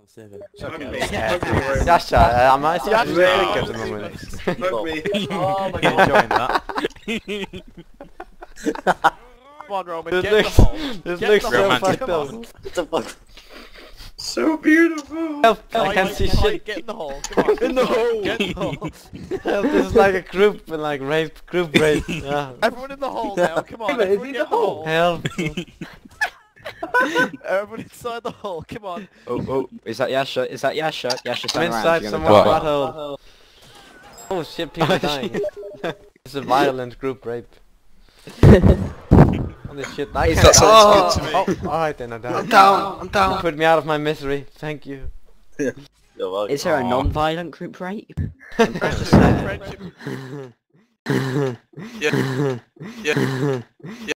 7. Fuck me. Yeah. Fuck me, Roman. Jascha, maar is hij druk op het moment? Fuck me. Oh my Can't god. join that. Come on, Roman, Dit get in the looks, hole. this Get looks in the so hole. romantic. fucked Come up. on. What the fuck? So beautiful. Help, I Kai, can't see Kai, shit. Get in the hole. Come on. In the hole. Get in the hole. Help, this is like a group, like group rape. Yeah. Everyone in the hole now. Come on. Hey, man, is Everyone he get in the the hole? hole. Help. Everyone inside the hole. Come on. Oh, is that Yasha? Is that Yasha? Yasha, I'm stand around. inside You're someone's gonna die. butthole. Oh shit, people dying. It's a violent group rape. Holy shit, I Is can't that die. sounds good to Alright then, I'm down. I'm down. Put me out of my misery, thank you. You're welcome. Is there a Aw. non-violent group rape? Friendship. Yeah.